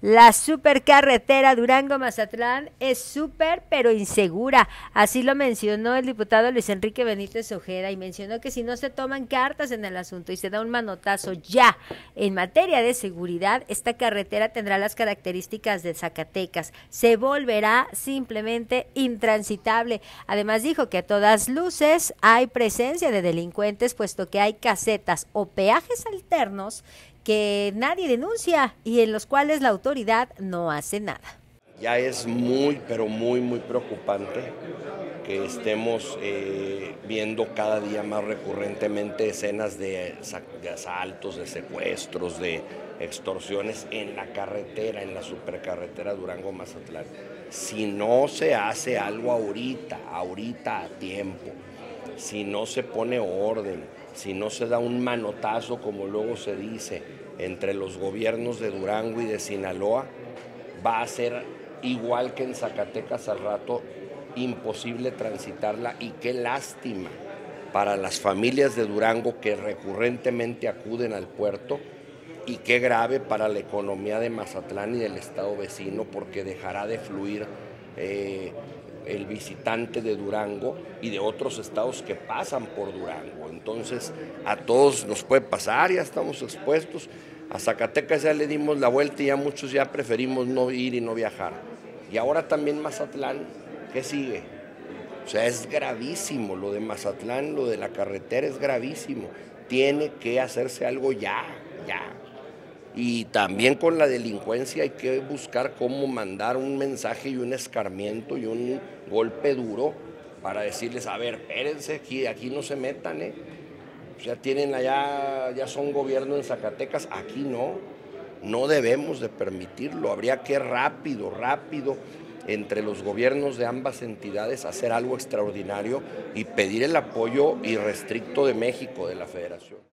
La supercarretera Durango-Mazatlán es súper pero insegura, así lo mencionó el diputado Luis Enrique Benítez Ojeda y mencionó que si no se toman cartas en el asunto y se da un manotazo ya en materia de seguridad, esta carretera tendrá las características de Zacatecas, se volverá simplemente intransitable. Además dijo que a todas luces hay presencia de delincuentes puesto que hay casetas o peajes alternos que nadie denuncia y en los cuales la autoridad no hace nada. Ya es muy, pero muy preocupante que estemos viendo cada día más recurrentemente escenas de asaltos, de secuestros, de extorsiones en la carretera, en la supercarretera Durango-Mazatlán. Si no se hace algo ahorita a tiempo, si no se pone orden, si no se da un manotazo, como luego se dice, entre los gobiernos de Durango y de Sinaloa, va a ser igual que en Zacatecas al rato, imposible transitarla, y qué lástima para las familias de Durango que recurrentemente acuden al puerto, y qué grave para la economía de Mazatlán y del estado vecino, porque dejará de fluir el visitante de Durango y de otros estados que pasan por Durango. Entonces a todos nos puede pasar, ya estamos expuestos. A Zacatecas ya le dimos la vuelta y ya muchos ya preferimos no ir y no viajar. Y ahora también Mazatlán, ¿qué sigue? O sea, es gravísimo lo de Mazatlán, lo de la carretera es gravísimo. Tiene que hacerse algo ya. Y también con la delincuencia hay que buscar cómo mandar un mensaje y un escarmiento y un golpe duro para decirles, a ver, espérense, aquí no se metan, ya tienen allá, ya son gobierno en Zacatecas, aquí no debemos de permitirlo. Habría que rápido, entre los gobiernos de ambas entidades, hacer algo extraordinario y pedir el apoyo irrestricto de México, de la Federación.